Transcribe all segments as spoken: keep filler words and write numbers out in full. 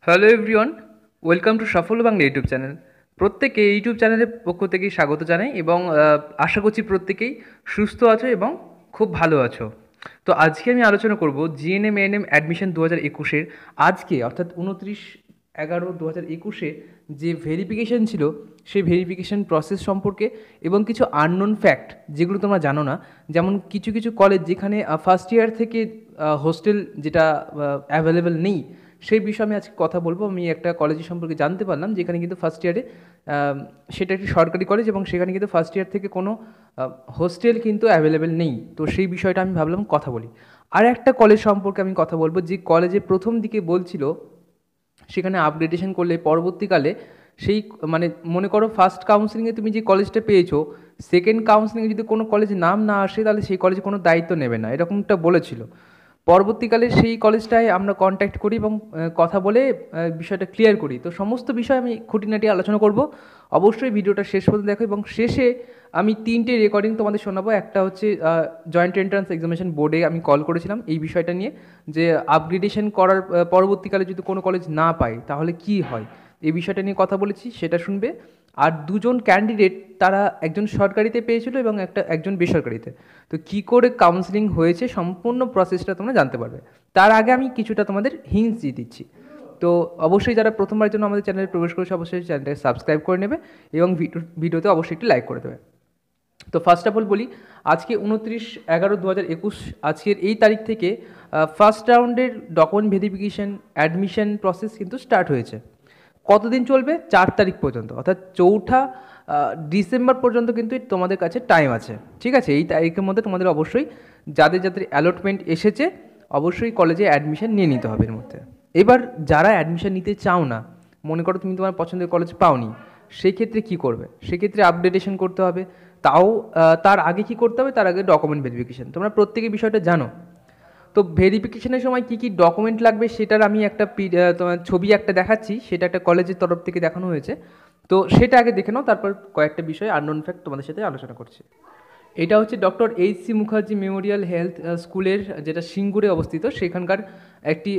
Hello everyone, welcome to Safal Bangla YouTube channel. প্রত্যেকে YouTube চ্যানেলের পক্ষ থেকেই স্বাগত জানাই এবং আহ, আশা করছি প্রত্যেকেই সুস্থ আছো এবং খুব ভালো আছো। তো আজকে আমি আলোচনা করব জিএনএম এএনএম অ্যাডমিশন দু হাজার একুশের আজকে অর্থাৎ উনত্রিশ এগারো দু হাজার একুশে যে ভেরিফিকেশন ছিল সেই ভেরিফিকেশন প্রসেস সম্পর্কে এবং কিছু আননোন ফ্যাক্ট যেগুলো তোমরা জানো না। যেমন কিছু কিছু কলেজ যেখানে ফার্স্ট ইয়ার থেকে হোস্টেল যেটা অ্যাভেলেবেল নেই, সেই বিষয়ে আমি আজকে কথা বলবো। আমি একটা কলেজের সম্পর্কে জানতে পারলাম যেখানে কিন্তু ফার্স্ট ইয়ারে সেটা একটি সরকারি কলেজ এবং সেখানে কিন্তু ফার্স্ট ইয়ার থেকে কোনো হোস্টেল কিন্তু অ্যাভেলেবেল নেই। তো সেই বিষয়টা আমি ভাবলাম কথা বলি। আর একটা কলেজ সম্পর্কে আমি কথা বলবো যে কলেজে প্রথম দিকে বলছিল সেখানে আপগ্রেডেশন করলে পরবর্তীকালে সেই মানে মনে করো ফার্স্ট কাউন্সিলিংয়ে তুমি যে কলেজটা পেয়েছো, সেকেন্ড কাউন্সিলিংয়ে যদি কোনো কলেজে নাম না আসে তাহলে সেই কলেজে কোনো দায়িত্ব নেবে না, এরকমটা বলেছিল। পরবর্তীকালে সেই কলেজটায় আমরা কন্ট্যাক্ট করি এবং কথা বলে বিষয়টা ক্লিয়ার করি। তো সমস্ত বিষয় আমি খুঁটিনাটি আলোচনা করব। অবশ্যই ভিডিওটা শেষ পর্যন্ত দেখো এবং শেষে আমি তিনটে রেকর্ডিং তোমাদের শোনাবো। একটা হচ্ছে জয়েন্ট এন্ট্রান্স এক্সামিনেশন বোর্ডে আমি কল করেছিলাম এই বিষয়টা নিয়ে, যে আপগ্রেডেশন করার পরবর্তীকালে যদি কোনো কলেজ না পায় তাহলে কি হয়, এই বিষয়টা নিয়ে কথা বলেছি, সেটা শুনবে। আর দুজন ক্যান্ডিডেট তারা একজন সরকারিতে পেয়েছিল এবং একটা একজন বেসরকারিতে, তো কি করে কাউন্সিলিং হয়েছে সম্পূর্ণ প্রসেসটা তোমরা জানতে পারবে। তার আগে আমি কিছুটা তোমাদের হিন্টস দিয়ে দিচ্ছি। তো অবশ্যই যারা প্রথমবারের জন্য আমাদের চ্যানেলে প্রবেশ করেছে অবশ্যই চ্যানেলটাকে সাবস্ক্রাইব করে নেবে এবং ভিডিওতে অবশ্যই একটি লাইক করে দেবে। তো ফার্স্ট অফ অল বলি, আজকে উনত্রিশ এগারো দু হাজার একুশ আজকের এই তারিখ থেকে ফার্স্ট রাউন্ডের ডকুমেন্ট ভেরিফিকেশন অ্যাডমিশন প্রসেস কিন্তু স্টার্ট হয়েছে। কতদিন চলবে? চার তারিখ পর্যন্ত, অর্থাৎ চৌঠা ডিসেম্বর পর্যন্ত কিন্তু তোমাদের কাছে টাইম আছে। ঠিক আছে, এই তারিখের মধ্যে তোমাদের অবশ্যই যাদের যাদের অ্যালটমেন্ট এসেছে অবশ্যই কলেজে অ্যাডমিশন নিয়ে নিতে হবে এর মধ্যে। এবার যারা অ্যাডমিশন নিতে চাও না, মনে করো তুমি তোমার পছন্দের কলেজ পাওনি, সেই ক্ষেত্রে কী করবে? সেক্ষেত্রে আপডেটেশন করতে হবে। তাও তার আগে কি করতে হবে? তার আগে ডকুমেন্ট ভেরিফিকেশন। তোমরা প্রত্যেকে বিষয়টা জানো। তো ভেরিফিকেশনের সময় কী কী ডকুমেন্ট লাগবে সেটার আমি একটা তোমার ছবি একটা দেখাচ্ছি, সেটা একটা কলেজের তরফ থেকে দেখানো হয়েছে। তো সেটা আগে দেখে নাও, তারপর কয়েকটা বিষয় আননোন ফ্যাক্ট তোমাদের সাথে আলোচনা করছি। এটা হচ্ছে doctor H C Mukherjee memorial health স্কুলের, যেটা সিঙ্গুরে অবস্থিত, সেখানকার একটি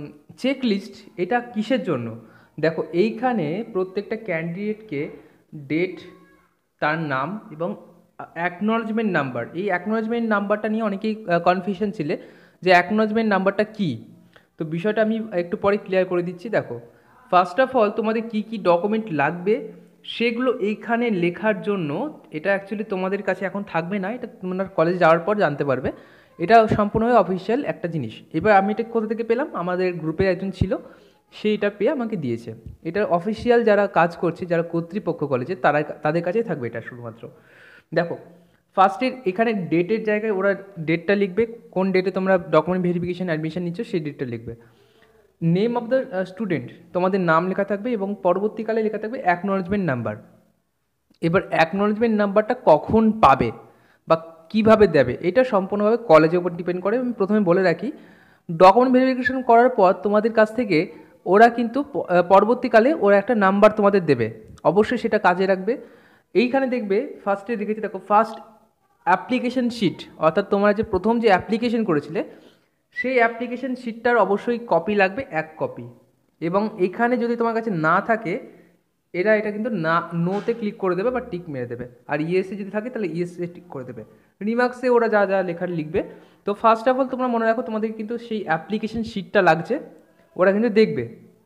চেক লিস্ট। এটা কিসের জন্য? দেখো এইখানে প্রত্যেকটা ক্যান্ডিডেটকে ডেট, তার নাম এবং অ্যাকনলেজমেন্ট নাম্বার, এই অ্যাকনলেজমেন্ট নাম্বারটা নিয়ে অনেকেই কনফিউশন ছিলে যে অ্যাকনলেজমেন্ট নাম্বারটা কী। তো বিষয়টা আমি একটু পরে ক্লিয়ার করে দিচ্ছি। দেখো ফার্স্ট অফ অল তোমাদের কী কী ডকুমেন্ট লাগবে সেগুলো এইখানে লেখার জন্য, এটা অ্যাকচুয়ালি তোমাদের কাছে এখন থাকবে না, এটা তোমরা কলেজে যাওয়ার পর জানতে পারবে। এটা সম্পূর্ণভাবে অফিসিয়াল একটা জিনিস। এবার আমি এটা কোথা থেকে পেলাম? আমাদের গ্রুপে একজন ছিল, সে এটা পেয়ে আমাকে দিয়েছে। এটা অফিসিয়াল যারা কাজ করছে, যারা কর্তৃপক্ষ কলেজে, তারা তাদের কাছেই থাকবে এটা শুধুমাত্র। দেখো ফার্স্টের এখানে ডেটের জায়গায় ওরা ডেটটা লিখবে, কোন ডেটে তোমরা ডকুমেন্ট ভেরিফিকেশন অ্যাডমিশন নিচ্ছ সেই ডেটটা লিখবে। নেম অফ দ্য স্টুডেন্ট, তোমাদের নাম লেখা থাকবে এবং পরবর্তীকালে লেখা থাকবে অ্যাকনলেজমেন্ট নাম্বার। এবার অ্যাকনলেজমেন্ট নাম্বারটা কখন পাবে বা কিভাবে দেবে এটা সম্পূর্ণভাবে কলেজের উপর ডিপেন্ড করে। আমি প্রথমে বলে রাখি, ডকুমেন্ট ভেরিফিকেশন করার পর তোমাদের কাছ থেকে ওরা কিন্তু পরবর্তীকালে ওরা একটা নাম্বার তোমাদের দেবে, অবশ্যই সেটা কাজে রাখবে। এইখানে দেখবে ফার্স্টে লিখেছি, দেখো ফার্স্ট অ্যাপ্লিকেশন শিট, অর্থাৎ তোমরা যে প্রথম যে অ্যাপ্লিকেশন করেছিলে সেই অ্যাপ্লিকেশন শিটটার অবশ্যই কপি লাগবে, এক কপি। এবং এখানে যদি তোমার কাছে না থাকে, এরা এটা কিন্তু না নোতে ক্লিক করে দেবে বা টিক মেরে দেবে। আর ইএসএ যদি থাকে তাহলে ইএসএ টিক করে দেবে। রিমার্কসে ওরা যা যা লেখার লিখবে। তো ফার্স্ট অফ অল তোমরা মনে রাখো তোমাদের কিন্তু সেই অ্যাপ্লিকেশন শিটটা লাগছে, ওরা কিন্তু দেখবে।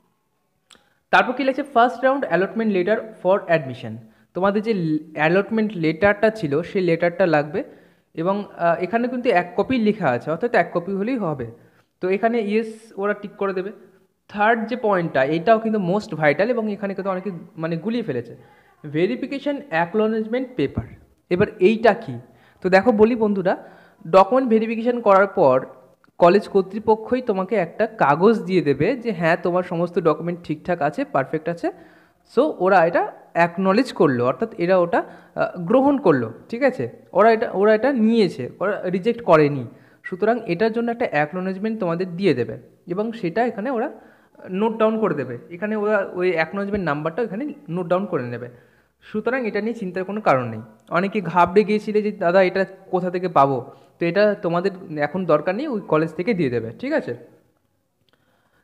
তারপর কী লাগছে? First round allotment letter for admission. তোমাদের যে অ্যালটমেন্ট লেটারটা ছিল সেই লেটারটা লাগবে এবং এখানে কিন্তু এক কপি লেখা আছে, অর্থাৎ এক কপি হলেই হবে। তো এখানে ইয়েস ওরা টিক করে দেবে। থার্ড যে পয়েন্টটা, এটাও কিন্তু মোস্ট ভাইটাল এবং এখানে কিন্তু অনেকে মানে গুলিয়ে ফেলেছে, ভেরিফিকেশান অ্যাকনলেজমেন্ট পেপার। এবার এইটা কি? তো দেখো বলি বন্ধুরা, ডকুমেন্ট ভেরিফিকেশান করার পর কলেজ কর্তৃপক্ষই তোমাকে একটা কাগজ দিয়ে দেবে যে হ্যাঁ তোমার সমস্ত ডকুমেন্ট ঠিকঠাক আছে, পারফেক্ট আছে। সো ওরা এটা অ্যাকনলেজ করলো, অর্থাৎ এরা ওটা গ্রহণ করলো। ঠিক আছে, ওরা এটা ওরা এটা নিয়েছে, ওরা রিজেক্ট করেনি। সুতরাং এটার জন্য একটা অ্যাকনলেজমেন্ট তোমাদের দিয়ে দেবে এবং সেটা এখানে ওরা নোট ডাউন করে দেবে। এখানে ওরা ওই অ্যাকনলেজমেন্ট নাম্বারটা এখানে নোট ডাউন করে নেবে। সুতরাং এটা নিয়ে চিন্তার কোনো কারণ নেই। অনেকে ঘাবড়ে গিয়েছিলে যে দাদা এটা কোথা থেকে পাবো, তো এটা তোমাদের এখন দরকার নেই, ওই কলেজ থেকে দিয়ে দেবে। ঠিক আছে,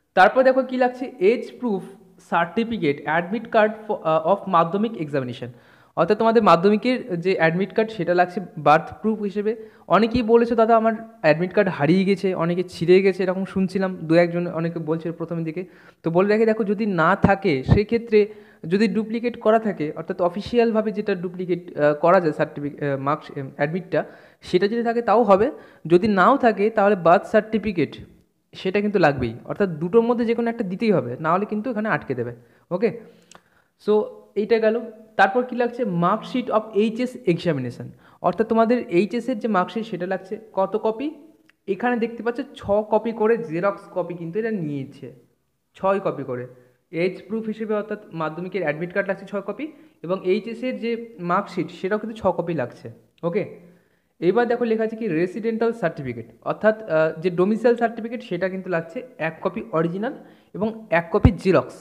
তারপর দেখো কি লাগছে, age proof certificate admit card of মাধ্যমিক এক্সামিনেশন, অর্থাৎ তোমাদের মাধ্যমিকের যে অ্যাডমিট কার্ড সেটা লাগছে বার্থ প্রুফ হিসেবে। অনেকেই বলেছো দাদা আমার অ্যাডমিট কার্ড হারিয়ে গেছে, অনেকে ছিঁড়ে গেছে, এরকম শুনছিলাম দু একজন অনেকে বলছে প্রথমের দিকে। তো বলে রাখি দেখো, যদি না থাকে সেক্ষেত্রে, যদি ডুপ্লিকেট করা থাকে অর্থাৎ অফিসিয়ালভাবে যেটা ডুপ্লিকেট করা যায় সার্টিফিকেট মার্কস অ্যাডমিটটা, সেটা যদি থাকে তাও হবে। যদি নাও থাকে তাহলে বার্থ সার্টিফিকেট সেটা কিন্তু লাগবেই, অর্থাৎ দুটোর মধ্যে যে কোনো একটা দিতেই হবে, না হলে কিন্তু এখানে আটকে দেবে। ওকে, সো এইটা গেল। তারপর কি লাগছে, মার্কশিট অফ এইচএস এক্সামিনেশন, অর্থাৎ তোমাদের এইচএসের যে মার্কশিট সেটা লাগছে কত কপি, এখানে দেখতে পাচ্ছ ছ কপি করে জেরক্স কপি কিন্তু এটা নিয়েছে, ছয় কপি করে এজ প্রুফ হিসেবে, অর্থাৎ মাধ্যমিকের অ্যাডমিট কার্ড লাগছে ছয় কপি, এবং এইচএসের যে মার্কশিট সেটাও কিন্তু ছ কপি লাগছে। ওকে, এবার দেখো লেখা আছে কি রেসিডেন্টাল সার্টিফিকেট, অর্থাৎ যে ডোমিসাইল সার্টিফিকেট সেটা কিন্তু লাগছে এক কপি অরিজিনাল এবং এক কপি জেরক্স।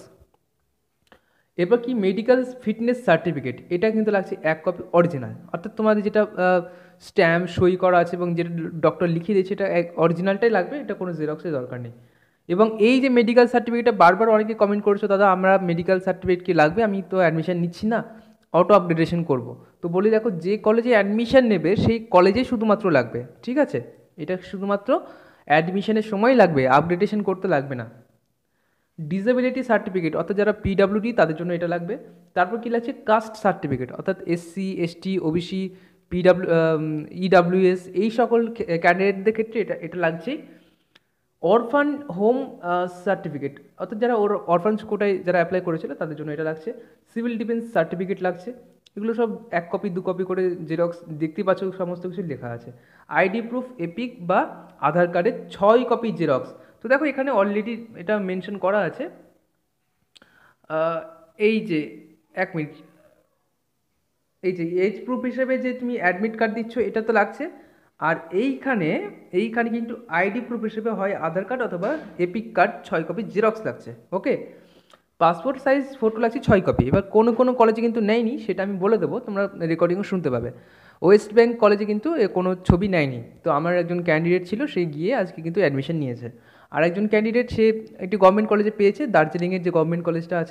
এরপর কি মেডিকেল ফিটনেস সার্টিফিকেট, এটা কিন্তু লাগছে এক কপি অরিজিনাল, অর্থাৎ তোমাদের যেটা স্ট্যাম্প সই করা আছে এবং যেটা ডক্টর লিখিয়ে দিয়েছে এটা এক অরিজিনালটাই লাগবে, এটা কোনো জেরক্সের দরকার নেই। এবং এই যে মেডিকেল সার্টিফিকেটটা বারবার অনেকে কমেন্ট করেছো দাদা আমরা মেডিকেল সার্টিফিকেট কি লাগবে, আমি তো অ্যাডমিশন নিচ্ছি না, অটো আপগ্রেডেশন করব। তো বলি দেখো, যে কলেজে অ্যাডমিশন নেবে সেই কলেজেই শুধুমাত্র লাগবে, ঠিক আছে, এটা শুধুমাত্র অ্যাডমিশনের সময় লাগবে, আপগ্রেডেশন করতে লাগবে না। ডিসেবিলিটি সার্টিফিকেট, অর্থাৎ যারা পিডাব্লিউডি তাদের জন্য এটা লাগবে। তারপর কী লাগছে, কাস্ট সার্টিফিকেট, অর্থাৎ SC ST OBC PWD EWS এই সকল ক্যান্ডিডেটদের ক্ষেত্রে এটা এটা লাগছেই। অরফান হোম সার্টিফিকেট, অর্থাৎ যারা ওর অরফানস কোটায় যারা অ্যাপ্লাই করেছিল তাদের জন্য এটা লাগছে। সিভিল ডিফেন্স সার্টিফিকেট লাগছে, এগুলো সব এক কপি দু কপি করে জেরক্স দেখতে পাচ্ছ, সমস্ত কিছু লেখা আছে। আইডি প্রুফ এপিক বা আধার কার্ডের ছয় কপি জেরক্স। তো দেখো এখানে অলরেডি এটা মেনশন করা আছে, এই যে এক মিনিট, এই যে এজ প্রুফ হিসেবে যে তুমি অ্যাডমিট কার্ড দিচ্ছ এটা তো লাগছে, আর এইখানে এইখানে কিন্তু আইডি প্রুফ হিসেবে হয় আধার কার্ড অথবা এপিক কার্ড ছয় কপি জেরক্স লাগছে। ওকে, পাসপোর্ট সাইজ ফটো লাগছে ছয় কপি। এবার কোনো কোনো কলেজে কিন্তু নেয়নি, সেটা আমি বলে দেবো, তোমরা রেকর্ডিংও শুনতে পাবে। ওয়েস্ট বেঙ্ক কলেজে কিন্তু কোনো ছবি নেয়নি, তো আমার একজন ক্যান্ডিডেট ছিল, সে গিয়ে আজকে কিন্তু অ্যাডমিশন নিয়েছে। আর একজন ক্যান্ডিডেট সে একটি গভর্নমেন্ট কলেজে পেয়েছে, দার্জিলিংয়ের যে গভর্নমেন্ট কলেজটা আছে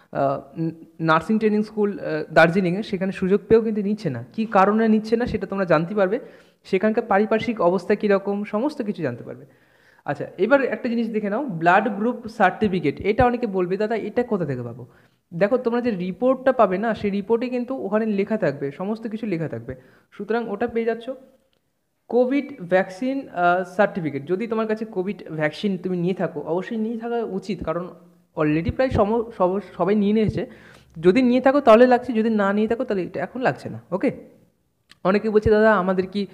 নার্সিং ট্রেনিং স্কুল দার্জিলিংয়ে, সেখানে সুযোগ পেয়েও কিন্তু নিচ্ছে না। কী কারণে নিচ্ছে না সেটা তোমরা জানতে পারবে, সেখানকার পারিপার্শ্বিক অবস্থা কীরকম সমস্ত কিছু জানতে পারবে। আচ্ছা, এবার একটা জিনিস দেখে নাও, ব্লাড গ্রুপ সার্টিফিকেট, এটা অনেকে বলবে দাদা এটা কোথা থেকে পাবো। দেখো তোমরা যে রিপোর্টটা পাবে না, সেই রিপোর্টে কিন্তু ওখানে লেখা থাকবে, সমস্ত কিছু লেখা থাকবে, সুতরাং ওটা পেয়ে যাচ্ছ। কোভিড ভ্যাকসিন সার্টিফিকেট, যদি তোমার কাছে কোভিড ভ্যাকসিন তুমি নিয়ে থাকো, অবশ্যই নিয়ে থাকা উচিত, কারণ অলরেডি প্রায় সম সবাই নিয়ে নিয়েছে। যদি নিয়ে থাকো তাহলে লাগছে, যদি না নিয়ে থাকো তাহলে এটা এখন লাগছে না। ওকে, অনেকে বলছে দাদা আমাদের কি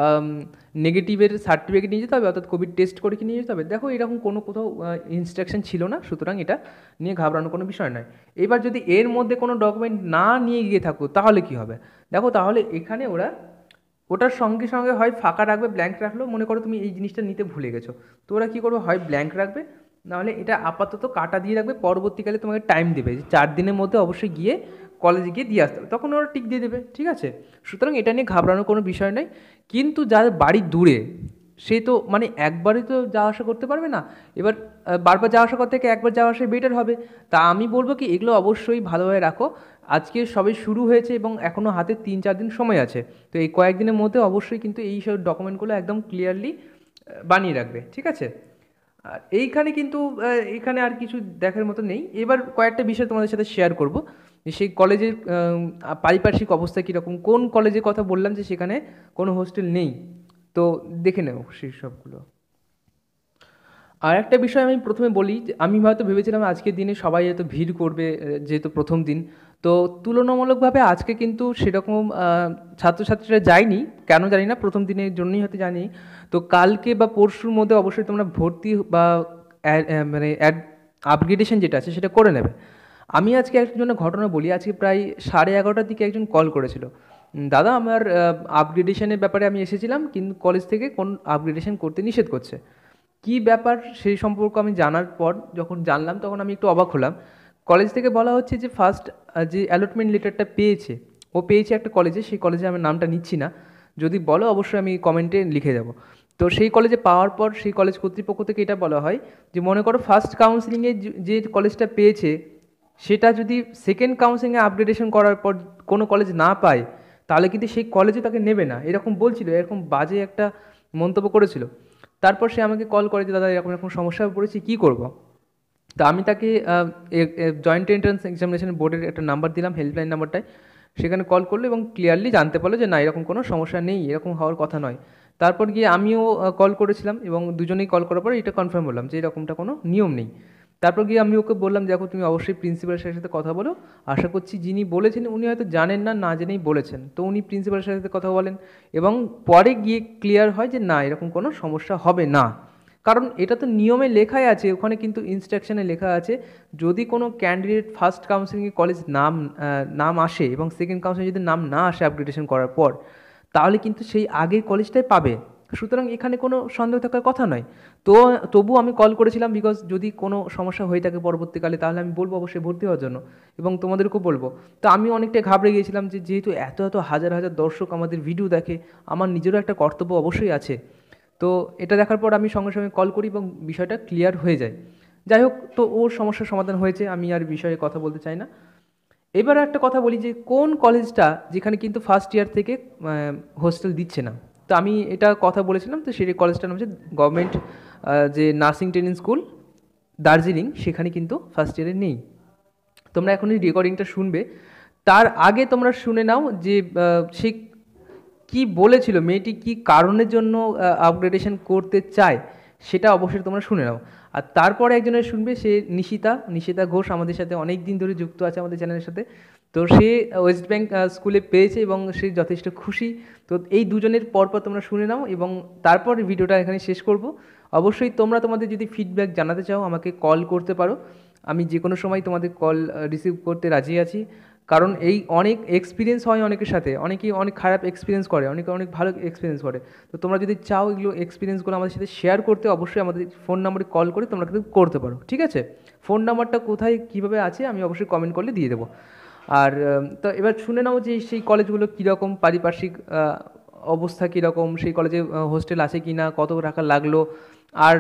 নেগেটিভের সার্টিফিকেট নিয়ে যেতে হবে, অর্থাৎ কোভিড টেস্ট করে কি নিয়ে যেতে হবে। দেখো এরকম কোনো কোথাও ইনস্ট্রাকশন ছিল না, সুতরাং এটা নিয়ে ঘাবড়ানোর কোনো বিষয় নয়। এবার যদি এর মধ্যে কোনো ডকুমেন্ট না নিয়ে গিয়ে থাকো তাহলে কি হবে, দেখো তাহলে এখানে ওরা ওটার সঙ্গে সঙ্গে হয় ফাঁকা রাখবে, ব্ল্যাঙ্ক রাখলো, মনে করো তুমি এই জিনিসটা নিতে ভুলে গেছো, তো ওরা কী করবে, হয় ব্ল্যাঙ্ক রাখবে, নাহলে এটা আপাতত কাটা দিয়ে রাখবে, পরবর্তীকালে তোমাকে টাইম দেবে যে চার দিনের মধ্যে অবশ্যই গিয়ে কলেজে গিয়ে দিয়ে আসতে হবে, তখন ওরা টিক দিয়ে দেবে, ঠিক আছে। সুতরাং এটা নিয়ে ঘাবড়ানোর কোনো বিষয় নয়। কিন্তু যাদের বাড়ি দূরে, সে তো মানে একবারই তো যাওয়া আসা করতে পারবে না, এবার বারবার যাওয়া আসা করতে থেকে একবার যাওয়া আসাই বেটার হবে। তা আমি বলবো কি এগুলো অবশ্যই ভালোভাবে রাখো, আজকে সবে শুরু হয়েছে এবং এখনও হাতে তিন চার দিন সময় আছে, তো এই কয়েকদিনের মধ্যে অবশ্যই কিন্তু এই সব ডকুমেন্টগুলো একদম ক্লিয়ারলি বানিয়ে রাখবে, ঠিক আছে। আর এইখানে কিন্তু এখানে আর কিছু দেখার মতো নেই। এবার কয়েকটা বিষয় তোমাদের সাথে শেয়ার করব, যে সেই কলেজের পারিপার্শ্বিক অবস্থা কীরকম, কোন কলেজের কথা বললাম যে সেখানে কোনো হোস্টেল নেই, তো দেখে নেও সেই সবগুলো। আর একটা বিষয় আমি প্রথমে বলি, যে আমি হয়তো ভেবেছিলাম আজকের দিনে সবাই হয়তো ভিড় করবে, যেহেতু প্রথম দিন, তো তুলনামূলকভাবে আজকে কিন্তু সেরকম ছাত্রছাত্রীরা যায়নি, কেন জানি না, প্রথম দিনের জন্যই হয়তো জানি। তো কালকে বা পরশুর মধ্যে অবশ্যই তোমরা ভর্তি বা মানে আপগ্রেডেশন যেটা আছে সেটা করে নেবে। আমি আজকে একজনের ঘটনা বলি, আজকে প্রায় সাড়ে এগারোটার দিকে একজন কল করেছিল, দাদা আমার আপগ্রেডেশনের ব্যাপারে আমি এসেছিলাম, কিন্তু কলেজ থেকে কোন আপগ্রেডেশন করতে নিষেধ করছে। কি ব্যাপার সেই সম্পর্কে আমি জানার পর যখন জানলাম তখন আমি একটু অবাক হলাম। কলেজ থেকে বলা হচ্ছে যে ফার্স্ট যে অ্যালটমেন্ট লেটারটা পেয়েছে, ও পেয়েছে একটা কলেজে, সেই কলেজে আমি নামটা নিচ্ছি না, যদি বলো অবশ্যই আমি কমেন্টে লিখে যাব। তো সেই কলেজে পাওয়ার পর সেই কলেজ কর্তৃপক্ষ থেকে এটা বলা হয় যে মনে করো ফার্স্ট কাউন্সিলিংয়ে যে কলেজটা পেয়েছে সেটা যদি সেকেন্ড কাউন্সিলিংয়ে আপগ্রেডেশন করার পর কোনো কলেজ না পায় তাহলে কিন্তু সেই কলেজে তাকে নেবে না, এরকম বলছিল, এরকম বাজে একটা মন্তব্য করেছিল। তারপর সে আমাকে কল করে যে দাদা এরকম এরকম সমস্যায় পড়েছি, কী করবো। তা আমি তাকে জয়েন্ট এন্ট্রান্স এক্সামিনেশন বোর্ডের একটা নাম্বার দিলাম, হেল্পলাইন নাম্বারটায়, সেখানে কল করলো এবং ক্লিয়ারলি জানতে পারলো যে না এরকম কোনো সমস্যা নেই, এরকম হওয়ার কথা নয়। তারপর গিয়ে আমিও কল করেছিলাম এবং দুজনেই কল করার পর এটা কনফার্ম হলাম যে এরকমটা কোনো নিয়ম নেই। তারপর গিয়ে আমি ওকে বললাম দেখো তুমি অবশ্যই প্রিন্সিপালের সাথে সাথে কথা বলো, আশা করছি যিনি বলেছেন উনি হয়তো জানেন না, না জেনেই বলেছেন, তো উনি প্রিন্সিপালের সাথে সাথে কথা বলেন এবং পরে গিয়ে ক্লিয়ার হয় যে না এরকম কোনো সমস্যা হবে না। কারণ এটা তো নিয়মে লেখাই আছে, ওখানে কিন্তু ইনস্ট্রাকশনে লেখা আছে যদি কোনো ক্যান্ডিডেট ফার্স্ট কাউন্সিলিংয়ে কলেজ নাম নাম আসে এবং সেকেন্ড কাউন্সিলিং যদি নাম না আসে আপগ্রেডেশন করার পর, তাহলে কিন্তু সেই আগের কলেজটাই পাবে। সুতরাং এখানে কোনো সন্দেহ থাকার কথা নয়। তো তবু আমি কল করেছিলাম বিকজ যদি কোনো সমস্যা হয়ে থাকে পরবর্তীকালে তাহলে আমি বলবো অবশ্যই ভর্তি হওয়ার জন্য এবং তোমাদেরকেও বলবো। তো আমি অনেকটা ঘাবড়ে গিয়েছিলাম যে যেহেতু এত এত হাজার হাজার দর্শক আমাদের ভিডিও দেখে, আমার নিজেরও একটা কর্তব্য অবশ্যই আছে। তো এটা দেখার পর আমি সঙ্গে সঙ্গে কল করি এবং বিষয়টা ক্লিয়ার হয়ে যায়। যাই হোক, তো ওর সমস্যার সমাধান হয়েছে, আমি আর বিষয়ে কথা বলতে চাই না। এবার একটা কথা বলি যে কোন কলেজটা যেখানে কিন্তু ফার্স্ট ইয়ার থেকে হোস্টেল দিচ্ছে না। তো আমি এটা কথা বলেছিলাম, তো সেই কলেজটার নাম হচ্ছে গভর্নমেন্ট যে নার্সিং ট্রেনিং স্কুল দার্জিলিং, সেখানে কিন্তু ফার্স্ট ইয়ারে নেই। তোমরা এখন এই রেকর্ডিংটা শুনবে, তার আগে তোমরা শুনে নাও যে সেই কি বলেছিল, মেয়েটি কি কারণের জন্য আপগ্রেডেশন করতে চায় সেটা অবশ্যই তোমরা শুনে নাও। আর তারপরে একজনের শুনবে, সে নিশিতা নিশিতা ঘোষ, আমাদের সাথে অনেক দিন ধরে যুক্ত আছে আমাদের চ্যানেলের সাথে। তো সে ওয়েস্ট ব্যাঙ্ক স্কুলে পেয়েছে এবং সে যথেষ্ট খুশি। তো এই দুজনের পরপর তোমরা শুনে নাও এবং তারপর ভিডিওটা এখানে শেষ করব। অবশ্যই তোমরা তোমাদের যদি ফিডব্যাক জানাতে চাও আমাকে কল করতে পারো, আমি যে কোনো সময় তোমাদের কল রিসিভ করতে রাজি আছি। কারণ এই অনেক এক্সপিরিয়েন্স হয় অনেকের সাথে, অনেকেই অনেক খারাপ এক্সপিরিয়েন্স করে, অনেকে অনেক ভালো এক্সপিরিয়েন্স করে। তো তোমরা যদি চাও এগুলো এক্সপিরিয়েন্সগুলো আমাদের সাথে শেয়ার করতে, অবশ্যই আমাদের ফোন নাম্বারে কল করে তোমরা কিন্তু করতে পারো, ঠিক আছে। ফোন নাম্বারটা কোথায় কীভাবে আছে আমি অবশ্যই কমেন্ট করলে দিয়ে দেবো। আর তো এবার শুনে নাও যে সেই কলেজগুলো কীরকম, পারিপার্শ্বিক অবস্থা কীরকম, সেই কলেজে হোস্টেল আছে কি না, কত টাকা লাগলো। আর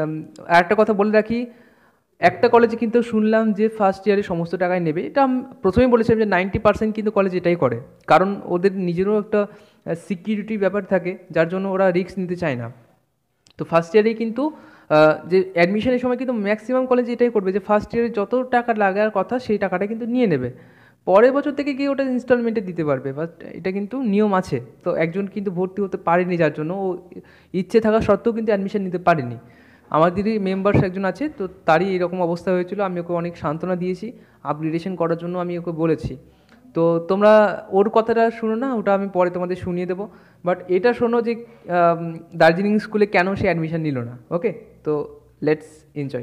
একটা কথা বলে রাখি, একটা কলেজে কিন্তু শুনলাম যে ফার্স্ট ইয়ারে সমস্ত টাকায় নেবে, এটা আমি প্রথমেই বলেছিলাম যে নাইনটি পার্সেন্ট কিন্তু কলেজ এটাই করে, কারণ ওদের নিজেরও একটা সিকিউরিটি ব্যাপার থাকে যার জন্য ওরা রিস্ক নিতে চায় না। তো ফার্স্ট ইয়ারেই কিন্তু যে অ্যাডমিশনের সময় কিন্তু ম্যাক্সিমাম কলেজ এটাই করবে যে ফার্স্ট ইয়ারে যত টাকা লাগার কথা সেই টাকাটা কিন্তু নিয়ে নেবে, পরের বছর থেকে গিয়ে ওটা ইনস্টলমেন্টে দিতে পারবে, বাট এটা কিন্তু নিয়ম আছে। তো একজন কিন্তু ভর্তি হতে পারেনি যার জন্য ও ইচ্ছে থাকা সত্ত্বেও কিন্তু অ্যাডমিশন নিতে পারেনি। আমার দিদি মেম্বার্স একজন আছে, তো তারই এরকম অবস্থা হয়েছিল, আমি ওকে অনেক সান্ত্বনা দিয়েছি, আপগ্রেডেশন করার জন্য আমি ওকে বলেছি। তো তোমরা ওর কথাটা শুনো না, ওটা আমি পরে তোমাদের শুনিয়ে দেবো, বাট এটা শোনো যে দার্জিলিং স্কুলে কেন সে অ্যাডমিশন নিল না। ওকে, তো লেটস এনজয়।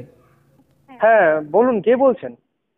হ্যাঁ বলুন, কে বলছেন?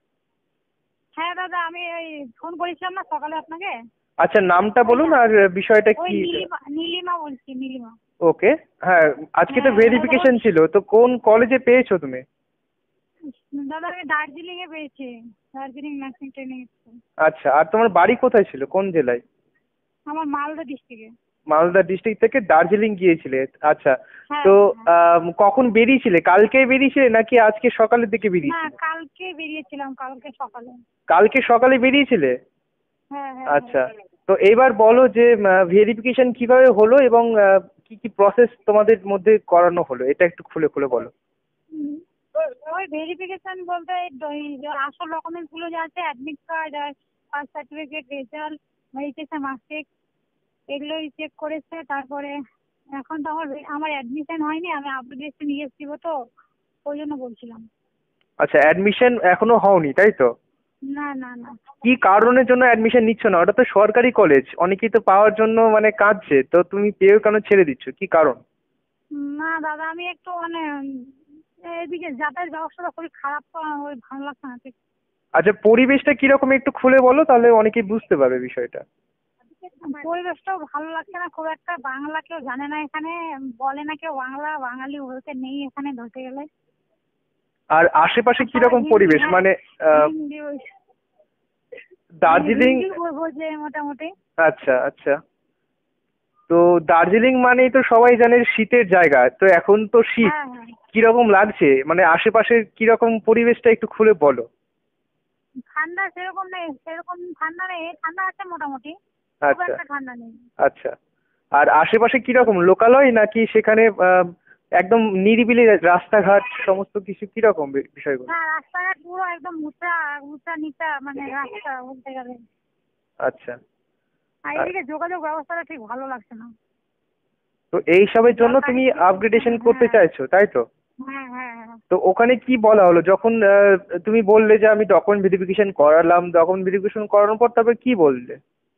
হ্যাঁ দাদা, আমি ওই ফোন করেছিলাম না সকালে আপনাকে। আচ্ছা, নামটা বলুন আর বিষয়টা ওই কি। নীলিমা নীলিমা বলছি, নীলিমা। ওকে, হ্যাঁ আজকে তো হ্যাঁ, ভেরিফিকেশন দাদা, ছিল, তো কোন কলেজে পেয়েছো তুমি? দাদা আমি দার্জিলিং এ পেয়েছি, দার্জিলিং নার্সিং ট্রেনিং স্কুল। আচ্ছা, আর তোমার বাড়ি কোথায় ছিল, কোন জেলায়? আমার মালদা ডিস্ট্রিক্টে। মালদা ডিস্ট্রিক্ট থেকে দার্জিলিং গিয়েছিলে, আচ্ছা। হ্যাঁ, তো হ্যাঁ। আম, কখন বেরিয়েছিলে, কালকে বেরিয়েছিলে নাকি আজকে সকালের দিকে না, বেরিয়েছিলে? কালকে বেরিয়েছিলাম, কালকে সকালে। কালকে সকালে বেরিয়েছিলে, হ্যাঁ, হ্যাঁ, আচ্ছা। হ্যাঁ। তো এবার বলো যে ভেরিফিকেশন কিভাবে হলো এবং আহ, কি কি প্রসেস তোমাদের মধ্যে করানো হলো, এটা একটু খুলে খুলে বলো। হুম। ওই ভেরিফিকেশন বলতে ওই যে আসল ডকুমেন্টস গুলো যা আছে, অ্যাডমিট কার্ড আর caste certificate, result, HSA marksheet, এগুলোই চেক করেছে। তারপরে এখন তো আমার আমার অ্যাডমিশন হয়নি, আমি আপগ্রেডেশন নিয়ে এসেছি তো, ওই জন্য বলছিলাম। আচ্ছা, অ্যাডমিশন এখনো হওনি তাই তো? না না না। কি কারণের জন্য অ্যাডমিশন নিচ্ছ না? ওটা তো সরকারি কলেজ, অনেকেই তো পাওয়ার জন্য মানে কাঁদছে, তো তুমি পেয়েও কেন ছেড়ে দিচ্ছ, কি কারণ? না দাদা, আমি একটু মানে এদিকে যাতায়াত ব্যবস্থাটা খুবই খারাপ তো, ওই ভালো লাগছে না ঠিক। আচ্ছা, পরিবেশটা কিরকম একটু খুলে বলো, তাহলে অনেকেই বুঝতে পারবে বিষয়টা। পরিবেশটাও ভালো লাগছে না খুব একটা, বাংলা কেউ জানে না এখানে, বলে না কেউ বাংলা, বাঙালি বলতে নেই এখানে ধরতে গেলে। আর আশেপাশে কিরকম পরিবেশ, মানে আহ, দার্জিলিং? বোঝে মোটামুটি। আচ্ছা আচ্ছা। তো দার্জিলিং মানেই তো সবাই জানে শীতের জায়গা, তো এখন তো শীত, হ্যাঁ হ্যাঁ। কিরকম লাগছে মানে আশেপাশের কিরকম পরিবেশটা একটু খুলে বলো। ঠান্ডা সেরকম নেই, সেরকম ঠান্ডা নেই, ঠান্ডা আছে মোটামুটি, খুব আচ্ছা একটা ঠান্ডা নেই। আচ্ছা। আর আশেপাশে কিরকম লোকালয় নাকি সেখানে আহ, একদম নিরিবিলি রাস্তাঘাট সমস্ত কিছু কিরকম বি- বিষয়গুলো? হ্যাঁ, রাস্তাঘাট পুরো একদম উঁচা উঁচা নিচা মানে রাস্তা বলতে গেলে। আচ্ছা। আর আর এদিকে যোগাযোগ ব্যবস্থাটা ঠিক ভালো লাগছে না। তো এইসবের জন্য যাতায়াত তুমি ঠিক হচ্ছে আপগ্রেডেশন না। করতে হ্যাঁ চাইছো, তাই তো? হ্যাঁ হ্যাঁ হ্যাঁ। তো ওখানে কি বলা হলো যখন আহ, তুমি বললে যে আমি ডকুমেন্ট ভেরিফিকেশন করালাম, ডকুমেন্ট ভেরিফিকেশন করানোর পর তারপরে কি বললে?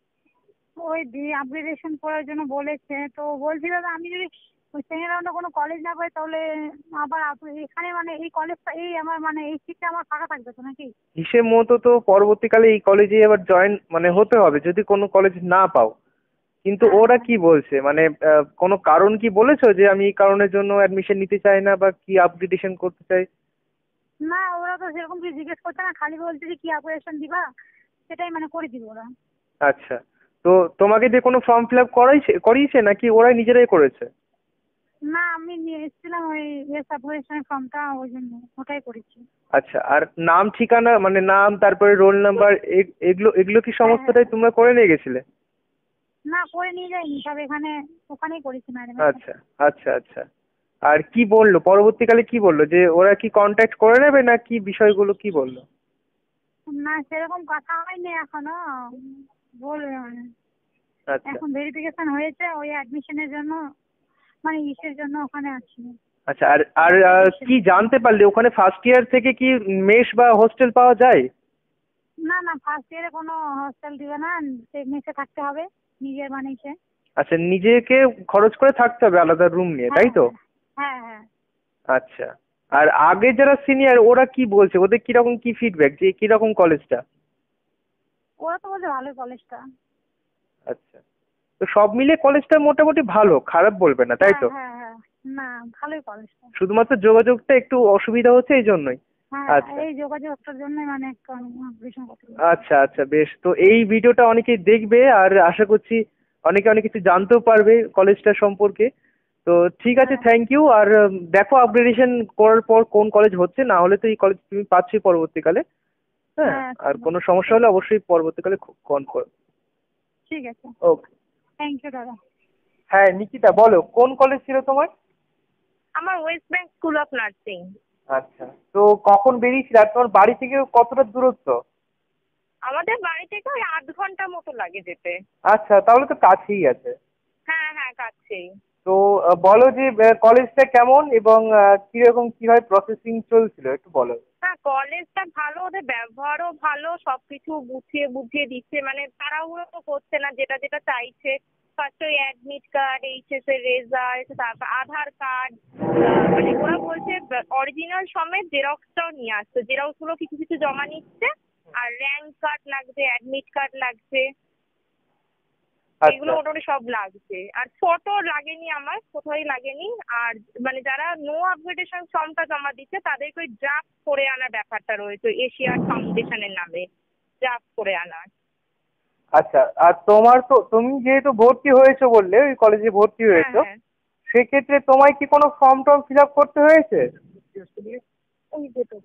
ওই দিয়ে আপগ্রেডেশন করার জন্য বলেছে, তো বলছিল যে আমি যদি ওই সেকেন্ড রাউন্ডে কোনো কলেজ না পাই তাহলে আবার আপ- এখানে মানে এই কলেজটা এই আমার মানে এই সিটটা আমার ফাঁকা থাকবে তো নাকি? হিসেব মতো তো পরবর্তীকালে এই কলেজে আবার জয়েন মানে হতে হবে যদি কোনো কলেজ না পাও। কিন্তু হ্যাঁ ওরা হ্যাঁ। কি বলছে মানে আহ, কোনো কারণ কি বলেছো যে আমি এই কারণের জন্য অ্যাডমিশন নিতে চাই না বা কি আপগ্রেডেশন করতে চাই? না, ওরা তো সেরকম কিছু জিজ্ঞেস করছে না, খালি বলছে যে কি অ্যাপ্লিকেশন দিবা, সেটাই মানে করে দিবে ওরা। আচ্ছা। তো তোমাকে দিয়ে কোনো ফর্ম ফিল আপ করাইছে করিয়েছে নাকি ওরাই নিজেরাই করেছে? না, আমি নিয়ে এসেছিলাম ওই ইয়েস অ্যাপ্লিকেশনের ফর্মটা, ওই জন্য ওটাই করেছি। আচ্ছা। আর নাম ঠিকানা মানে নাম তারপরে রোল নাম্বার এগুলো এগুলো কি হ্যাঁ হ্যাঁ। সমস্তটাই তোমরা করে নিয়ে গেছিলে? না, করে নিয়ে যাইনি, সব এখানে ওখানেই করেছি ম্যাডামের সাথে। আচ্ছা আচ্ছা আচ্ছা। আর কি বললো পরবর্তীকালে, কি বললো যে ওরা কি কন্ট্যাক্ট করে নেবে না কি বিষয়গুলো কি বললো? না, সেরকম কথা হয়নি এখনো, বলবে মানে। আচ্ছা এখন ভেরিফিকেশন হয়েছে ওই অ্যাডমিশনের জন্য, মানে ইসের জন্য ওখানে আছি। আচ্ছা। আর আর আহ, কি জানতে পারলে ওখানে ফার্স্ট ইয়ার থেকে কি মেস বা হোস্টেল পাওয়া যায়? না না, ফার্স্ট ইয়ারে কোনো হস্টেল দিবে না, সে মেসে থাকতে হবে নিজের বানিয়েছে। আচ্ছা, নিজেকে খরচ করে থাকতে হবে আলাদা রুম নিয়ে, হ্যাঁ তাই তো? হ্যাঁ হ্যাঁ। আচ্ছা। আর আগে যারা সিনিয়র ওরা কি বলছে, ওদের কিরকম কি ফিডব্যাক যে কিরকম কলেজটা? ওরা তো বলছে ভালোই কলেজটা। আচ্ছা। তো সব মিলে কলেজটা মোটামুটি ভালো, খারাপ বলবে না, তাই হ্যাঁ তো? হ্যাঁ হ্যাঁ। না, ভালোই কলেজটা। শুধুমাত্র যোগাযোগটা একটু অসুবিধা হচ্ছে এই জন্যই। হ্যাঁ, আচ্ছা এই যোগাযোগটার জন্যই মানে একটু আমি ভীষণ কথা বলি। আচ্ছা আচ্ছা, বেশ। তো এই ভিডিওটা অনেকেই দেখবে আর আশা করছি অনেকে অনেক কিছু জানতেও পারবে কলেজটা সম্পর্কে। তো ঠিক আছে, হ্যাঁ থ্যাংক ইউ। আর উম, দেখো আপগ্রেডেশন করার পর কোন কলেজ হচ্ছে, না হলে তো এই কলেজ তুমি পাচ্ছই পরবর্তীকালে। হ্যাঁ। হ্যাঁ, আর ঠিক কোনো আছে। সমস্যা হলে অবশ্যই পরবর্তীকালে ফোন করো। ঠিক আছে। ওকে। থ্যাংক ইউ দাদা। হ্যাঁ নিকিতা, বলো কোন কলেজ ছিল তোমার? আমার West Bengal school of nursing. আচ্ছা। তো কখন বেরিয়েছিলে আর তোমার বাড়ি থেকে কতটা দূরত্ব? আমাদের বাড়ি থেকে ওই আধ ঘন্টা মতো লাগে যেতে। আচ্ছা, তাহলে তো কাছেই আছে। হ্যাঁ হ্যাঁ, কাছেই। তো আহ, বলো যে আহ, কলেজটা কেমন এবং আহ, কিরকম কিভাবে প্রসেসিং চলছিল একটু বলো। হ্যাঁ, কলেজটা ভালো, ওদের ব্যবহারও ভালো, সবকিছু বুঝিয়ে বুঝিয়ে দিচ্ছে, মানে তাড়াহুড়ো তো করছে না, যেটা যেটা চাইছে। ফার্স্ট ওই অ্যাডমিট কার্ড, এইচএস এর রেজাল্ট, তারপর আধার কার্ড, মানে ওরা বলছে অরিজিনাল সমেত জেরক্সটাও নিয়ে আসছে, জেরক্স গুলো কিছু কিছু জমা নিচ্ছে। আর র্যাঙ্ক কার্ড লাগছে, অ্যাডমিট কার্ড লাগছে, এগুলো আচ্ছা মোটামুটি সব লাগছে। আর ফটো লাগেনি, আমার কোথাওই লাগেনি। আর মানে যারা নো আপগ্রেডেশন ফর্মটা জমা দিচ্ছে তাদেরকে ওই ড্রাফট করে আনার ব্যাপারটা রয়েছে, এশিয়ার ফাউন্ডেশনের নামে ড্রাফট করে আনার। আচ্ছা। আর তোমার তো তুমি যেহেতু ভর্তি হয়েছো বললে ওই কলেজে ভর্তি হ্যাঁ হয়েছো, হ্যাঁ। সেক্ষেত্রে তোমায় কি কোনো ফর্ম টর্ম ফিল আপ করতে হয়েছে? ওই ভেতরে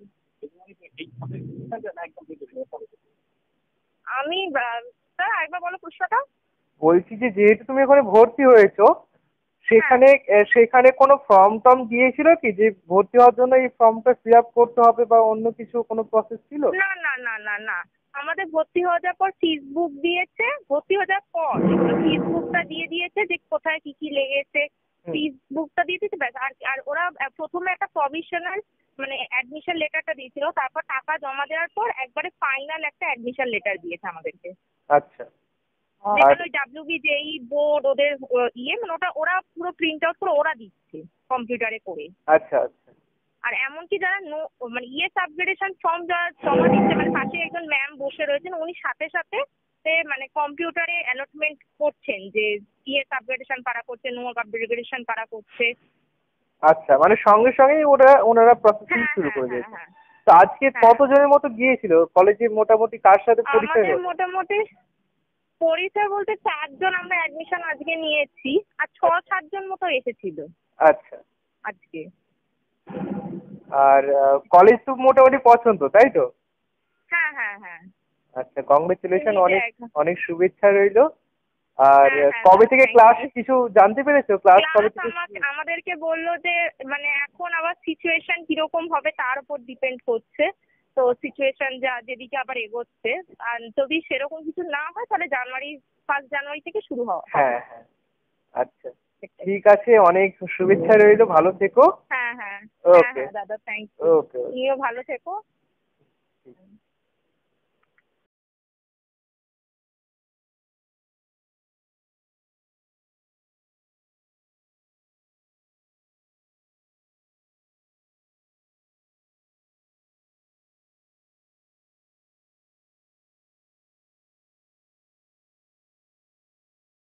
আমি আহ, স্যার একবার বলো প্রশ্নটা। বলছি যে যেহেতু তুমি ওখানে ভর্তি হয়েছো, হ্যাঁ। সেখানে আহ, সেখানে কোনো ফর্ম টর্ম দিয়েছিল কি যে ভর্তি হওয়ার জন্য এই ফর্মটা ফিল আপ করতে হবে বা অন্য কিছু কোনো প্রসেস ছিল? না না না না না, আমাদের ভর্তি হয়ে যাওয়ার পর ফিস বুক দিয়েছে, ভর্তি হয়ে যাওয়ার পর ফিস বুকটা দিয়ে দিয়েছে যে কোথায় কি কি লেগেছে, হুম। ফিস বুকটা দিয়ে দিয়েছে ব্যাস। আর আর ওরা প্রথমে একটা প্রভিশনাল মানে অ্যাডমিশন লেটারটা দিয়েছিল, তারপর টাকা জমা দেওয়ার পর একবারে ফাইনাল একটা অ্যাডমিশন লেটার দিয়েছে আমাদেরকে, আচ্ছা। আর যেখানে ওই ডাব্লিউবি জেই বোর্ড ওদের আহ, ইয়ে মানে ওটা ওরা পুরো প্রিন্ট আউট করে ওরা দিচ্ছে কম্পিউটারে করে। আচ্ছা আচ্ছা আর এমনকি যারা নো মানে ইয়েস আপগ্রেডেশন ফর্ম যারা জমা দিচ্ছে, মানে পাশে একজন ম্যাম বসে রয়েছেন, উনি সাথে সাথে সে মানে কম্পিউটারে অ্যালটমেন্ট করছেন যে ইয়েস আপগ্রেডেশন কারা করছে, নো আপগ্রেডেশন কারা করছে। আচ্ছা, মানে সঙ্গে সঙ্গেই ওরা ওনারা প্রসেসিং হ্যাঁ শুরু হ্যাঁ করে হ্যাঁ দিয়েছে। হ্যাঁ। তো আজকে হ্যাঁ। কতজনের মতো গিয়েছিল কলেজে, মোটামুটি কার সাথে পরিচয় আমাদের হলো? মোটামুটি পরিচয় বলতে চারজন আমরা অ্যাডমিশন আজকে নিয়েছি, আর ছ সাতজন মতো এসেছিল আচ্ছা। আজকে। আর কলেজ তো মোটামুটি পছন্দ, তাই তো? হ্যাঁ হ্যাঁ হ্যাঁ। আচ্ছা, কংগ্রেচুলেশন, তুমি অনেক দেখ। অনেক শুভেচ্ছা রইলো। আর হ্যাঁ, হ্যাঁ, কবে থেকে thank ক্লাস you. কিছু জানতে পেরেছো? ক্লাস কবে ক্লাস থেকে? আমাকে আমাদেরকে বললো যে মানে এখন আবার সিচুয়েশন কিরকম হবে তার উপর ডিপেন্ড করছে। তো সিচুয়েশন যা যেদিকে আবার এগোচ্ছে, আর যদি সেরকম কিছু না হয় তাহলে জানুয়ারি ফার্স্ট জানুয়ারি থেকে শুরু হওয়া। হ্যাঁ হ্যাঁ। আচ্ছা, ঠিক আছে, অনেক শুভেচ্ছা রইলো, ভালো থেকো। হ্যাঁ হ্যাঁ। Okay. হ্যাঁ হ্যাঁ দাদা, থ্যাংক ইউ। ওকে। তুমিও ভালো থেকো।